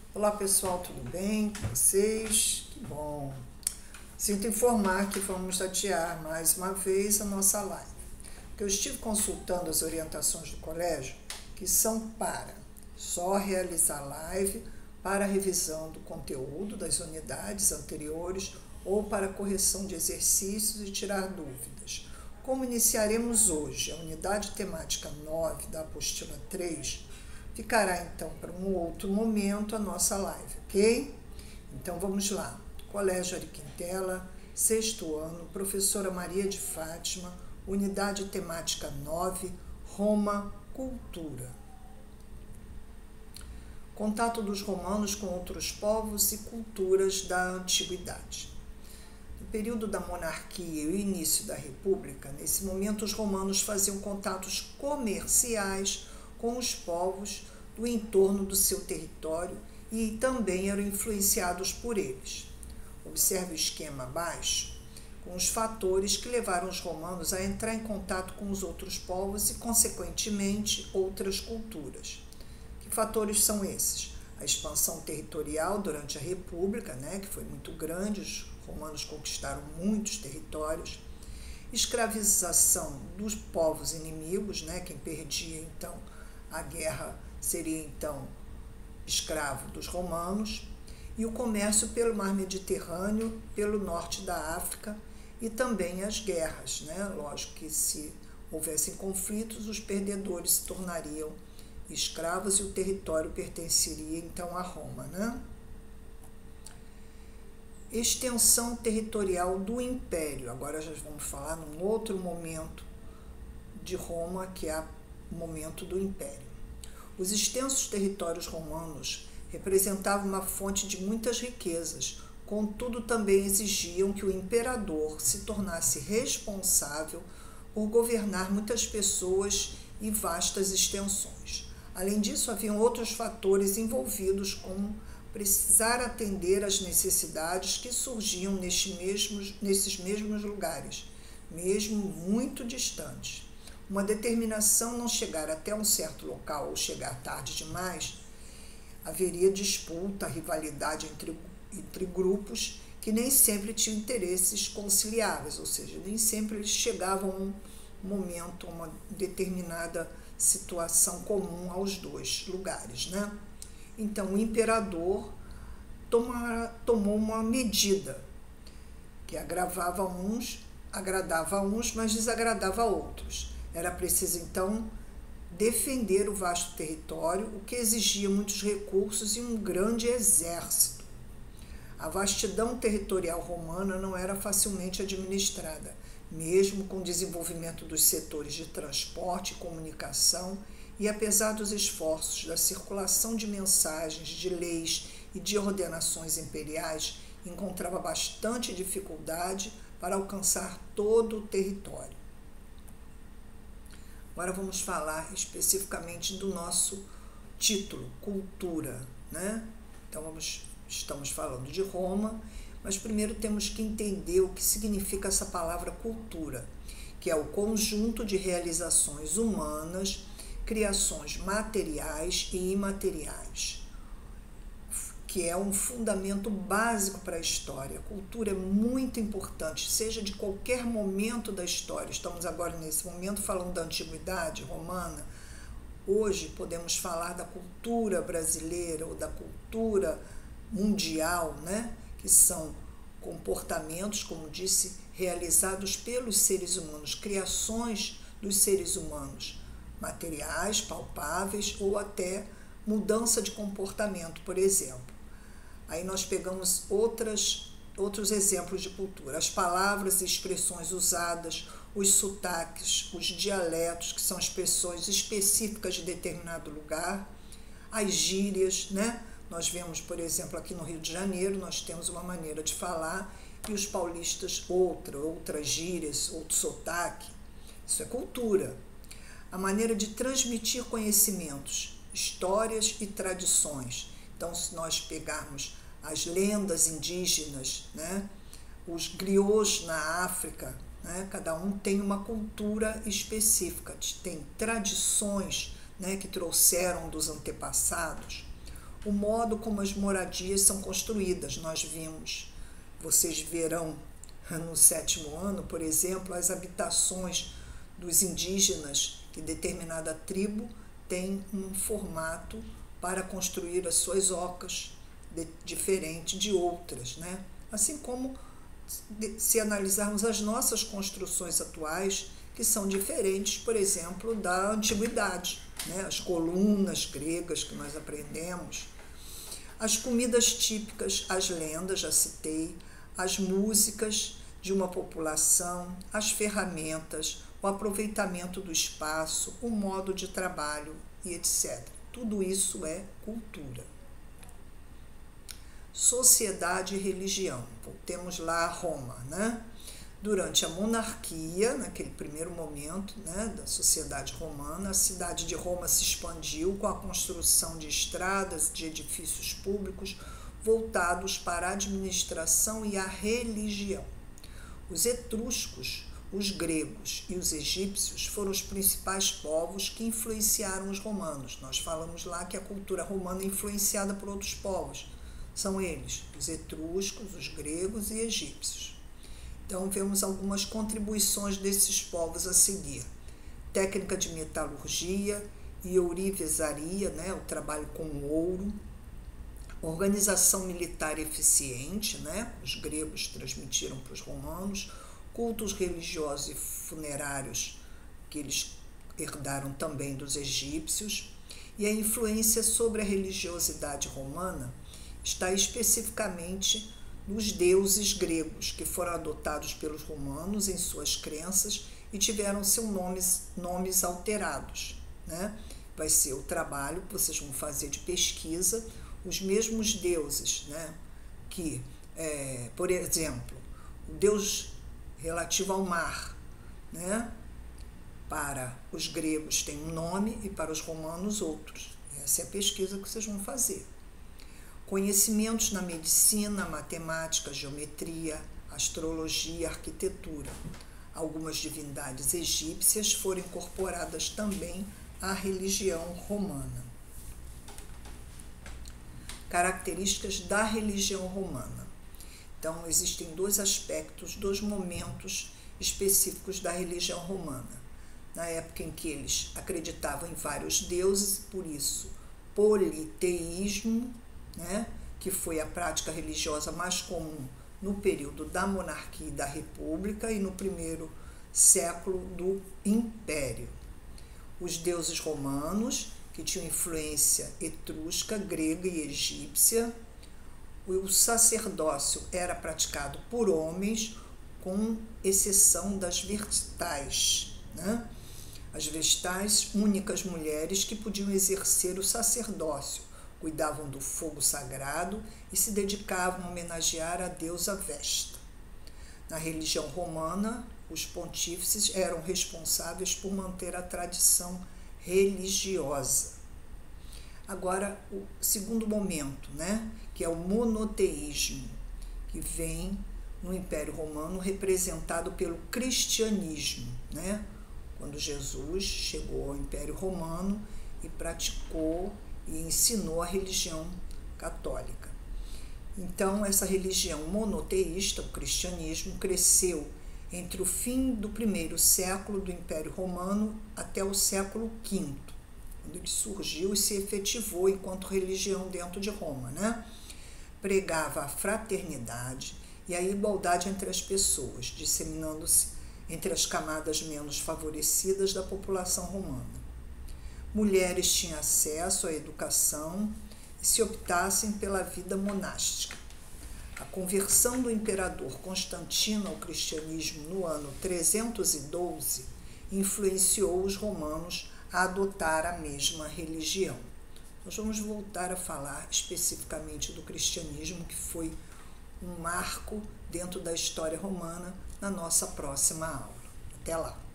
Olá pessoal, tudo bem com vocês? Que bom! Sinto informar que vamos adiar mais uma vez a nossa live, porque eu estive consultando as orientações do colégio, que são para só realizar live para revisão do conteúdo das unidades anteriores ou para correção de exercícios e tirar dúvidas. Como iniciaremos hoje a unidade temática 9 da apostila 3, ficará então para um outro momento a nossa live, ok? Então vamos lá. Colégio Ari Quintela, sexto ano, professora Maria de Fátima, unidade temática 9, Roma, Cultura. Contato dos romanos com outros povos e culturas da antiguidade. No período da monarquia e o início da república, nesse momento os romanos faziam contatos comerciais com os povos do entorno do seu território e também eram influenciados por eles. Observe o esquema abaixo, com os fatores que levaram os romanos a entrar em contato com os outros povos e, consequentemente, outras culturas. Que fatores são esses? A expansão territorial durante a República, que foi muito grande, os romanos conquistaram muitos territórios. Escravização dos povos inimigos, quem perdia, então, a guerra seria, então, escravo dos romanos. E o comércio pelo mar Mediterrâneo, pelo norte da África e também as guerras. Lógico que se houvessem conflitos, os perdedores se tornariam escravos e o território pertenceria, então, a Roma. Extensão territorial do Império. Agora já vamos falar num outro momento de Roma, que é o momento do Império. Os extensos territórios romanos representavam uma fonte de muitas riquezas, contudo também exigiam que o imperador se tornasse responsável por governar muitas pessoas e vastas extensões. Além disso, haviam outros fatores envolvidos, como precisar atender às necessidades que surgiam nesses mesmos lugares, mesmo muito distantes. Uma determinação não chegar até um certo local ou chegar tarde demais, haveria disputa, rivalidade entre grupos que nem sempre tinham interesses conciliáveis, ou seja, nem sempre eles chegavam a um momento, a uma determinada situação comum aos dois lugares. Então, o imperador tomou uma medida que agradava a uns, mas desagradava a outros. Era preciso, então, defender o vasto território, o que exigia muitos recursos e um grande exército. A vastidão territorial romana não era facilmente administrada, mesmo com o desenvolvimento dos setores de transporte e comunicação, e apesar dos esforços da circulação de mensagens, de leis e de ordenações imperiais, encontrava bastante dificuldade para alcançar todo o território. Agora vamos falar especificamente do nosso título, cultura. Então estamos falando de Roma, mas primeiro temos que entender o que significa essa palavra cultura, que é o conjunto de realizações humanas, criações materiais e imateriais, que é um fundamento básico para a história. A cultura é muito importante, seja de qualquer momento da história. Estamos agora nesse momento falando da antiguidade romana. Hoje podemos falar da cultura brasileira ou da cultura mundial, que são comportamentos, como disse, realizados pelos seres humanos, criações dos seres humanos, materiais, palpáveis ou até mudança de comportamento, por exemplo. Aí nós pegamos outros exemplos de cultura, as palavras e expressões usadas, os sotaques, os dialetos, que são expressões específicas de determinado lugar, as gírias, Nós vemos, por exemplo, aqui no Rio de Janeiro, nós temos uma maneira de falar e os paulistas outras gírias, outro sotaque. Isso é cultura. A maneira de transmitir conhecimentos, histórias e tradições. Então, se nós pegarmos as lendas indígenas, os griots na África, cada um tem uma cultura específica, tem tradições que trouxeram dos antepassados. o modo como as moradias são construídas. Nós vimos, vocês verão no 7º ano, por exemplo, as habitações dos indígenas, que determinada tribo tem um formato para construir as suas ocas diferente de outras, né? Assim como se analisarmos as nossas construções atuais, que são diferentes, por exemplo, da antiguidade, né? As colunas gregas que nós aprendemos, as comidas típicas, as lendas, já citei, as músicas de uma população, as ferramentas, o aproveitamento do espaço, o modo de trabalho e etc. Tudo isso é cultura. Sociedade e religião. Temos lá Roma, né? Durante a monarquia, naquele primeiro momento, né, da sociedade romana, a cidade de Roma se expandiu com a construção de estradas, de edifícios públicos voltados para a administração e a religião. Os etruscos, os gregos e os egípcios foram os principais povos que influenciaram os romanos. Nós falamos lá que a cultura romana é influenciada por outros povos. São eles, os etruscos, os gregos e egípcios. Então, vemos algumas contribuições desses povos a seguir. Técnica de metalurgia e ourivesaria, né, o trabalho com o ouro. Organização militar eficiente, né, os gregos transmitiram para os romanos. Cultos religiosos e funerários que eles herdaram também dos egípcios. E a influência sobre a religiosidade romana está especificamente nos deuses gregos, que foram adotados pelos romanos em suas crenças e tiveram seus nomes alterados, né? Vai ser o trabalho que vocês vão fazer de pesquisa, os mesmos deuses, né? Que, por exemplo, o deus relativo ao mar, né? Para os gregos tem um nome e para os romanos outros. Essa é a pesquisa que vocês vão fazer. Conhecimentos na medicina, matemática, geometria, astrologia, arquitetura. Algumas divindades egípcias foram incorporadas também à religião romana. Características da religião romana. Então, existem dois aspectos, dois momentos específicos da religião romana. Na época em que eles acreditavam em vários deuses, por isso, politeísmo, né, que foi a prática religiosa mais comum no período da monarquia e da república e no primeiro século do império. Os deuses romanos, que tinham influência etrusca, grega e egípcia. O sacerdócio era praticado por homens, com exceção das vestais, né? As vestais, únicas mulheres que podiam exercer o sacerdócio, cuidavam do fogo sagrado e se dedicavam a homenagear a deusa Vesta. Na religião romana, os pontífices eram responsáveis por manter a tradição religiosa. Agora, o segundo momento, né, que é o monoteísmo, que vem no Império Romano representado pelo cristianismo, né? Quando Jesus chegou ao Império Romano e praticou e ensinou a religião católica. Então, essa religião monoteísta, o cristianismo, cresceu entre o fim do primeiro século do Império Romano até o século V, quando ele surgiu e se efetivou enquanto religião dentro de Roma, né? Pregava a fraternidade e a igualdade entre as pessoas, disseminando-se entre as camadas menos favorecidas da população romana. Mulheres tinham acesso à educação e se optassem pela vida monástica. A conversão do imperador Constantino ao cristianismo no ano 312 influenciou os romanos a adotar a mesma religião. Nós vamos voltar a falar especificamente do cristianismo, que foi um marco dentro da história romana, na nossa próxima aula. Até lá!